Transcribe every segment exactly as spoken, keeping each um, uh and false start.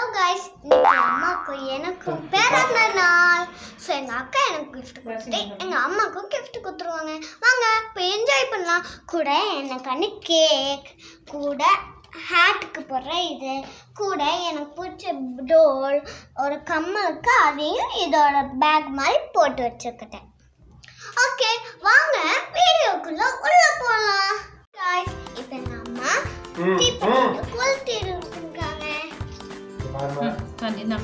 guys, அம்மாக்கு எனக்கு பிறந்த நாள். சோ எங்க அக்கா எனக்கு gift கொடுத்து எங்க அம்மாக்கு gift கொடுத்துருவாங்க. வாங்க இப்போ என்ஜாய் பண்ணலாம். கூட எனக்கு கேக், கூட ஹேட்க்கு போடுற இது, கூட எனக்கு பிடிச்ச டோல், ஒரு கம்மலுக்கு அதையும் இதோட பேக் மாதிரி போட்டு வச்சுக்கிட்டேன். ஓகே வாங்க வீடியோக்குள்ள உள்ள போலாம். गाइस இப்போ நம்ம தீபத்தை கொளுத்திட்டு இருக்காங்க. தண்ணினா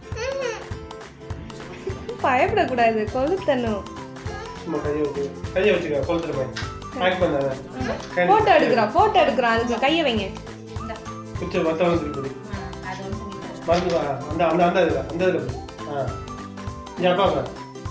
பயப்பட கூடாது, கொளுத்தணும். சும்மா கையை வச்சு கையை வச்சுக்க கொளுத்துற மாதிரி பேக் பண்ணாத. போட்டோ எடுக்கறோம் போட்டோ எடுக்கறோம் அதுக்கு கையை வைங்க. குச்சி மத்த வந்து இருக்கு. அது வந்து மறந்து வா. அந்த அந்த அந்த இதுல அந்த இதுல ஆ நீ அப்பா வா.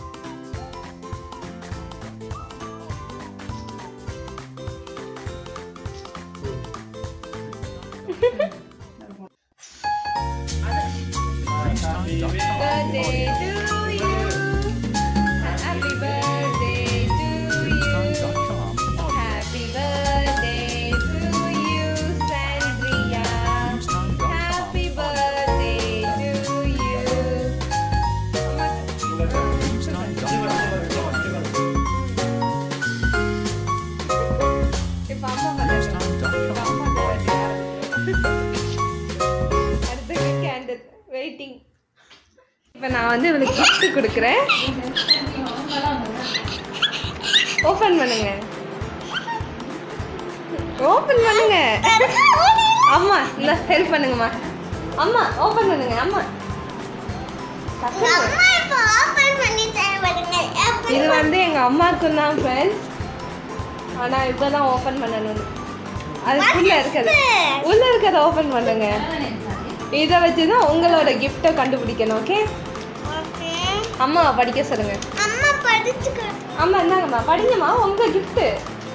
Birthday to you. Happy birthday to you. Happy birthday to you, Sandria. Happy birthday to you. இப்ப அம்மா பண்ணு. அம்மா அடுத்து கேண்டில் வெயிட்டிங். இப்போ நான் வந்து இவளுக்கு gift கொடுக்குறேன். ஓபன் பண்ணுங்க ஓபன் பண்ணுங்க அம்மா இல்ல ஹெல்ப் பண்ணுங்கம்மா. அம்மா ஓபன் பண்ணுங்க. அம்மா அம்மா இப்போ ஓபன் பண்ணி தருவாங்க. இது வந்து எங்க அம்மாக்கு தான் ஃப்ரெண்ட்ஸ். ஆனா இப்பதான் ஓபன் பண்ணணும். அது உள்ள இருக்குது உள்ள இருக்கிறத ஓபன் பண்ணுங்க. இதை வச்சுதான் உங்களோட கிஃப்ட்டை கண்டுபிடிக்கணும். ஓகே ஓகே அம்மா படிக்க சொல்லுங்க. அம்மா படிச்சுக்க. அம்மா என்னங்கம்மா படிங்கம்மா உங்க கிஃப்ட்.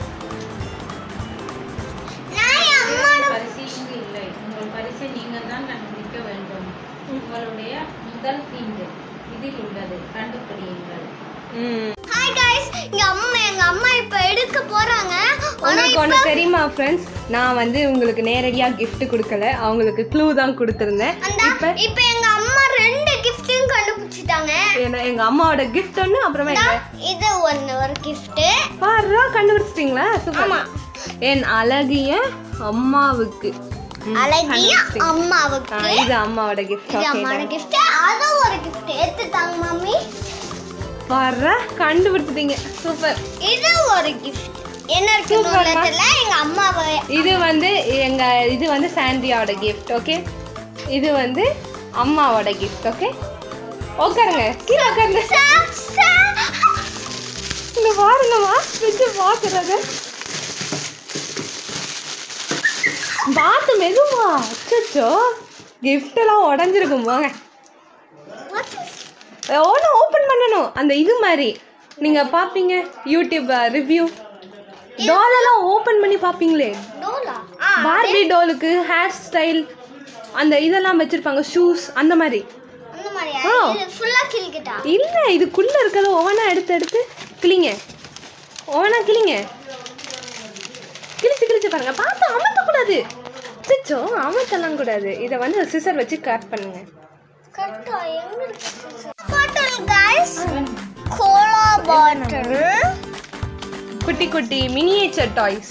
நான் அம்மாட பரிசு இங்கு இல்லை. உங்கள் பரிசை நீங்கள் தான் கண்டுபிடிக்க வேண்டும். உங்களுடைய முதல் தீங்கு இதில் உள்ளது, கண்டுபிடியுங்கள். ஹாய் गाइस, எங்க அம்மா எங்க அம்மா இப்ப எடுக்க போறாங்க. உங்களுக்கு ஒன்று தெரியுமா ஃப்ரெண்ட்ஸ், நான் வந்து உங்களுக்கு நேரடியாக gift கொடுக்கல, அவங்களுக்கு க்ளூ தான் கொடுத்துருந்தேன். இப்போ இப்போ எங்க அம்மா ரெண்டு கிஃப்ட்டையும் கண்டுபிடிச்சிட்டாங்க. ஏன்னா எங்க அம்மாவோட gift ஒன்று, அப்புறமா இது ஒன்று ஒரு gift. பாருடா கண்டுபிடிச்சிட்டீங்களா? ஆமா என் அழகிய அம்மாவுக்கு. அழகிய அம்மாவுக்கு இது அம்மாவோட gift. இது அம்மாவோட gift. அது ஒரு gift எடுத்துட்டாங்க மம்மி. பாருடா கண்டுபிடிச்சிட்டீங்க, சூப்பர். இது ஒரு gift. என்ன இருக்கு உள்ளத்துல எங்க அம்மாவை. இது வந்து எங்க இது வந்து சாண்ட்ரியாவோட gift. ஓகே இது வந்து அம்மாவோட gift. ஓகே உட்காருங்க, கீழே உட்காருங்க. இங்க பாருங்கம்மா ஃப்ரிட்ஜ் பாக்குறது. பார்த்து மெதுவா. அச்சோ கிஃப்ட் எல்லாம் உடஞ்சிருக்கும். போங்க ஒன்று ஓப்பன் பண்ணணும். அந்த இது மாதிரி நீங்க பாப்பீங்க யூடியூப் ரிவ்யூ டோலெல்லாம் ஓப்பன் பண்ணி பாப்பீங்களே. டோலா பார்பி டோலுக்கு ஹேர் ஸ்டைல் அந்த இதெல்லாம் வச்சிருப்பாங்க, ஷூஸ் அந்த மாதிரி. அந்த மாதிரியா? இது ஃபுல்லா கிழிக்கிட்டா? இல்ல இதுக்குள்ள இருக்கிறத ஒவ்வொன்றா எடுத்து எடுத்து கிளிங்க. ஒவ்வொன்றா கிளிங்க. கிழிச்சு கிழிச்சு பாருங்க. பார்த்து அமர்த்தக்கூடாது. சிச்சோ அமர்த்தலாம் கூடாது. இதை வந்து சிசர் வச்சு கட் பண்ணுங்க. கட்டா எங்க இருக்கு? Bottle guys, cola bottle. குட்டி குட்டி மினியேச்சர் டாய்ஸ்.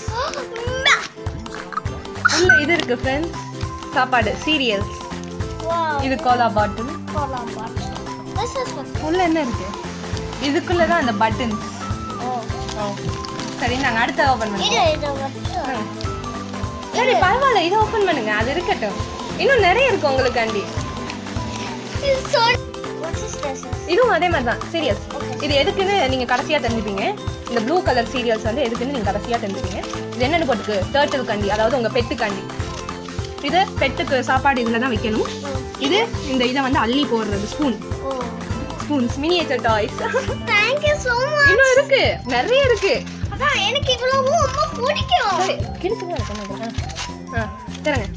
உள்ள இது இருக்கு ஃப்ரெண்ட்ஸ், சாப்பாடு சீரியல்ஸ். வாவ், இது cola bottle. Cola bottle. This is what. உள்ள என்ன இருக்கு? இதுக்குள்ள தான் அந்த பட்டன்ஸ். ஓ சரி நாங்க அடுத்த ஓபன் இது பண்ணுவோம். இது வந்து சரி பரவாயில்ல, இதை ஓபன் பண்ணுங்க. அது இருக்கட்டும், இன்னும் நிறைய இருக்கு உங்களுக்காண்டி. இது so what is this? இதுவும் அதே மாதிரி தான் சீரியல்ஸ். இது எதுக்குன்னு நீங்க கடைசியா தெரிஞ்சுப்பீங்க. இந்த ப்ளூ கலர் சீரியல்ஸ் வந்து எதுக்குன்னு நீங்க கடைசியா தெரிஞ்சுப்பீங்க. இது என்னன்னு போட்டுக்கு டர்ட்டில் காண்டி, அதாவது உங்க பெட்டு காண்டி. இது பெட்டுக்கு சாப்பாடு இதுல தான் வைக்கணும். இது இந்த இதை வந்து அள்ளி போடுறது spoon. Oh spoons miniature toys. thank you so much. இன்னும் இருக்கு, நிறைய இருக்கு. அதான் எனக்கு இவ்வளவு ரொம்ப பிடிக்கும். சரி கிழிச்சு தான் சொன்னது. ஆ தரங்க.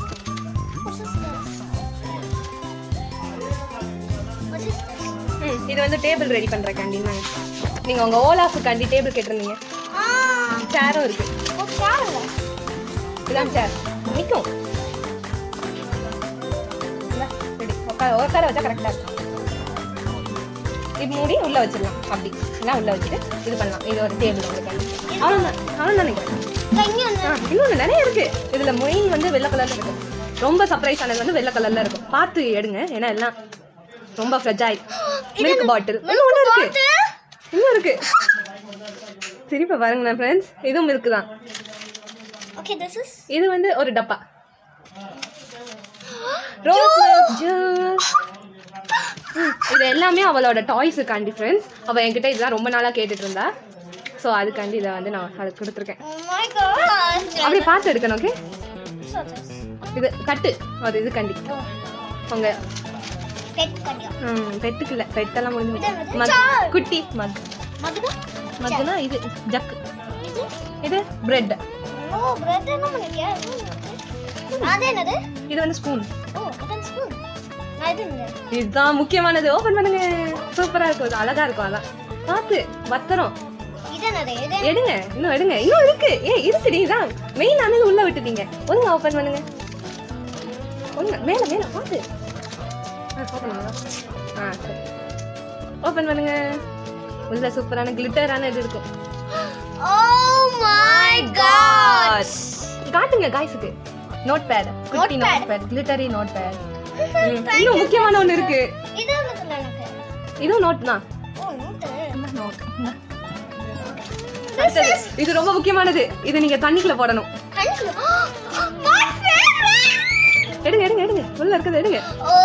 What is this? ம் இது வந்து டேபிள் ரெடி பண்ற காண்டி. நீங்க உங்க ஓலாஃபு காண்டி டேபிள் கேட்டிருந்தீங்க. ஆ சேரும் இருக்கு. ஓ சேருங்க. இதான் சேர் நிக்கும். உட்கார உட்கார வச்சா கரெக்டாக இருக்கும். இது மூடி உள்ளே வச்சிடலாம். அப்படி எல்லாம் உள்ளே வச்சுட்டு இது பண்ணலாம். இது ஒரு டேபிள் உங்களுக்கு அவ்வளோதான் அவ்வளோ நினைக்கிறேன். இன்னொன்று நிறைய இருக்கு. இதுல மெயின் வந்து வெள்ளை கலர்ல இருக்கும். ரொம்ப சர்ப்ரைஸ் ஆனது வந்து வெள்ளை கலர்ல இருக்கும். பார்த்து எடுங்க, ஏன்னா எல்லாம் ரொம்ப ஃப்ரெஜைல். மில்க் பாட்டில் இன்னும் இருக்கு, இன்னும் இருக்கு. திருப்பி பாருங்களேன் ஃப்ரெண்ட்ஸ், இதுவும் மில்க் தான். இது வந்து ஒரு டப்பா ரோஸ் மில்க் ஜூஸ். இது எல்லாமே அவளோட டாய்ஸுக்காண்டி ஃப்ரெண்ட்ஸ். அவள் என்கிட்ட இதெல்லாம் ரொம்ப நாளாக கேட்டுட்டு இருந்தா. ஸோ அதுக்காண்டி இதை வந்து நான் அதுக்கு கொடுத்துருக்கேன். அப்படியே பார்த்து எடுக்கணும். ஓகே, இது கட்டு ஒரு இது கண்டி உங்க ம் பெட்டுக்கு இல்லை, பெட்டெல்லாம் முடிஞ்சு குட்டி மக் மக்குனா இது ஜக்கு, இது பிரெட், இது வந்து ஸ்பூன். இதுதான் முக்கியமானது. ஓபன் பண்ணுங்க. சூப்பரா இருக்கும், அழகா இருக்கும். அதான் பார்த்து பத்திரம் எடுங்க. இன்னும் எடுங்க, இன்னும் இருக்கு. ஏ இருக்குடி, இதான் மெயின் ஆனது. உள்ள விட்டுட்டீங்க. ஒழுங்கா ஓபன் பண்ணுங்க. ஒழுங்கா மேல மேல பார்த்து ஓபன் பண்ணுங்க. உள்ள சூப்பரான கிளிட்டரான இது இருக்கும். காட்டுங்க காய்ஸுக்கு. நோட் பேட், குட்டி notepad, glittery notepad. இன்னும் முக்கியமான ஒண்ணு இருக்கு. இதுவும் நோட் தான். இது ரொம்ப முக்கியமானது. இது நீங்க தண்ணிக்குள்ள போடணும். எடுங்க எடுங்க எடுங்க, உள்ள இருக்குது எடுங்க.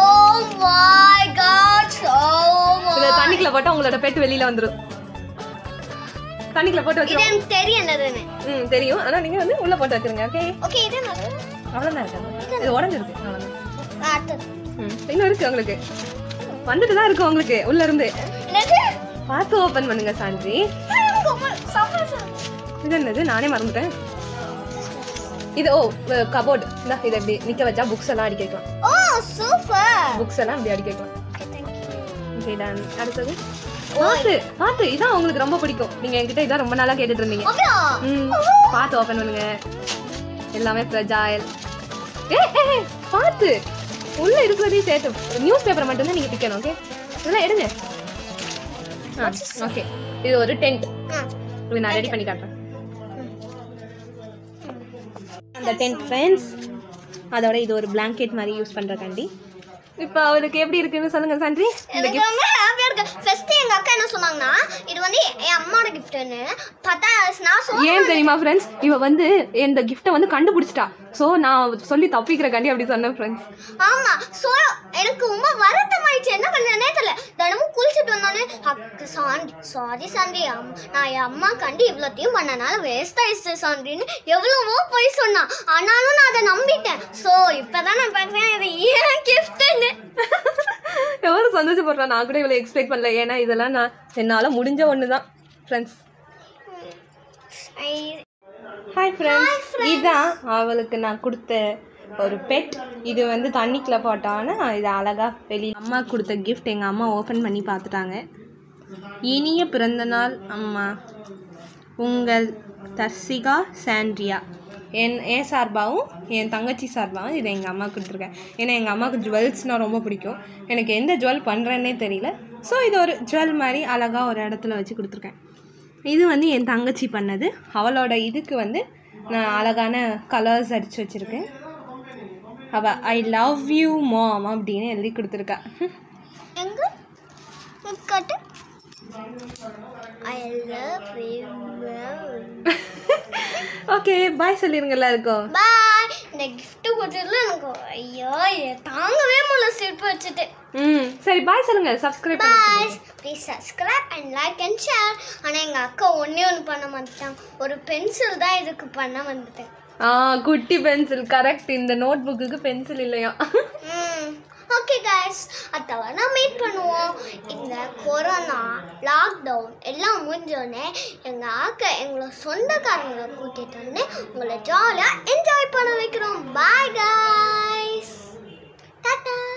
இத தண்ணிக்குள்ள போட்டா உங்களோட பெட் வெளியில வந்துரும். தண்ணிக்குள்ள போட்டு வச்சிருங்க. தெரியும். ம் தெரியும். ஆனா நீங்க வந்து உள்ள போட்டு வச்சிருங்க. Okay okay. இது என்னது? அவ்வளவுதான் இருக்கு. இது உடைஞ்சிருக்கு. அவ்வளவுதான். அடுத்து ம் இன்னும் இருக்கு உங்களுக்கு. வந்துட்டு தான் இருக்கு உங்களுக்கு உள்ள இருந்து. என்னது? பார்த்து ஓபன் பண்ணுங்க சாந்தி. இது என்னது? நானே மறந்துட்டேன். இது ஓ கபோர்ட். இந்த இத இப்படி நிக்க வச்சா புக்ஸ் எல்லாம் அடிக்க வைக்கலாம். ஓ சூப்பர். புக்ஸ் எல்லாம் இப்படி அடிக்க வைக்கலாம். Okay done. அடுத்து பாத்து பாத்து இதான் உங்களுக்கு ரொம்ப பிடிக்கும். நீங்க என்கிட்ட இதான் ரொம்ப நாளா கேட்டுட்டு இருந்தீங்க. ம் பாத்து ஓபன் பண்ணுங்க. எல்லாமே ஃப்ரெஜைல். ஏ ஏ பாத்து உள்ள இருக்குறதே சேர்த்து நியூஸ் பேப்பர் மட்டும் தான் நீங்க பிக்கணும். ஓகே இதெல்லாம் எடுங்க. ஓகே இது ஒரு டென்ட். இது நான் ரெடி பண்ணி காட்டுறேன். அந்த டென்ட் ஃப்ரெண்ட்ஸ், அதோட இது ஒரு பிளாங்கெட் மாதிரி யூஸ் பண்றதுக்காண்டி. இப்போ அவளுக்கு எப்படி இருக்குன்னு சொல்லுங்க சாந்தி. எனக்கு ரொம்ப ஹாப்பியா இருக்கு. ஃபர்ஸ்ட் எங்க அக்கா என்ன சொன்னாங்கன்னா இது வந்து என் அம்மாவோட கிஃப்ட்னு பார்த்தா நான் சொன்னேன். ஏன் தெரியுமா ஃப்ரெண்ட்ஸ், இவ வந்து இந்த கிஃப்ட்டை வந்து கண்டுபிடிச்சிட்டா. ஸோ நான் சொல்லி தப்பிக்கிறக்காண்டி அப்படி சொன்னேன் ஃப்ரெண்ட்ஸ். ஆமா. ஸோ எனக்கு ரொம்ப வருத்தமாயிடுச்சு. என்ன பண்ணனே தெரியல. தினமும் குளிச்சுட்டு வந்தானே அக்கா சாண்டி சாரி சாண்டி நான் என் அம்மா கண்டி இவ்வளோத்தையும் பண்ணனால வேஸ்ட் ஆயிடுச்சு சாண்டின்னு எவ்வளவோ போய் சொன்னான். ஆனாலும் நான் அதை நம்பிட்டேன். ஸோ இப்போதான் நான் பார்க்குறேன் இது ஏன் கிஃப்ட்னு. எவ்வளோ சந்தோஷப்படுறா. நான் கூட இவ்வளோ எக்ஸ்பெக்ட் பண்ணல. ஏன்னா இதெல்லாம் நான் என்னால் முடிஞ்ச ஒன்று தான் ஃப்ரெண்ட்ஸ். ஹாய் ஃப்ரெண்ட்ஸ், இதுதான் அவளுக்கு நான் கொடுத்த ஒரு பெட். இது வந்து தண்ணிக்குள்ள போட்டான்னு இது அழகாக வெளியே அம்மா கொடுத்த கிஃப்ட் எங்கள் அம்மா ஓப்பன் பண்ணி பார்த்துட்டாங்க. இனிய பிறந்தநாள் அம்மா, உங்கள் தர்சிகா சாண்ட்ரியா. என் என் சார்பாகவும் என் தங்கச்சி சார்பாகவும் இதை எங்கள் அம்மா கொடுத்துருக்கேன். ஏன்னா எங்கள் அம்மாவுக்கு ஜுவல்ஸ்னால் ரொம்ப பிடிக்கும். எனக்கு எந்த ஜுவல் பண்ணுறேன்னே தெரியல. ஸோ இது ஒரு ஜுவல் மாதிரி அழகாக ஒரு இடத்துல வச்சு கொடுத்துருக்கேன். இது வந்து என் தங்கச்சி பண்ணது. அவளோட இதுக்கு வந்து நான் அழகான கலர்ஸ் அடித்து வச்சுருக்கேன். அவள் ஐ லவ் யூ மாம் அப்படின்னு எழுதி கொடுத்துருக்கா. ஓகே பாய் சொல்லிருங்க எல்லாருக்கும். பாய். இந்த gift கொடுத்ததுல எனக்கு ஐயோ தாங்கவே முடியல சிரிப்பு வச்சிட்டு. ம் சரி பாய் சொல்லுங்க. சப்ஸ்கிரைப் பண்ணுங்க. Please subscribe and like and share. ஆனா எங்க அக்கா ஒண்ணே ஒன்று பண்ண மாட்டாங்க. ஒரு பென்சில் தான் இதுக்கு பண்ண வந்துட்டேன். ஆ குட்டி பென்சில். கரெக்ட். இந்த நோட் புக்குக்கு பென்சில் இல்லையா? ம் ஓகே गाइस, அடுத்த வாரம் மீட் பண்ணுவோம். இந்த கொரோனா லாக்டவுன் எல்லாம் முடிஞ்சோடனே எங்கள் அக்கா எங்களை சொந்தக்காரங்களை கூட்டிகிட்டு வந்து உங்களை ஜாலியாக என்ஜாய் பண்ண வைக்கிறோம். Bye guys, Tata.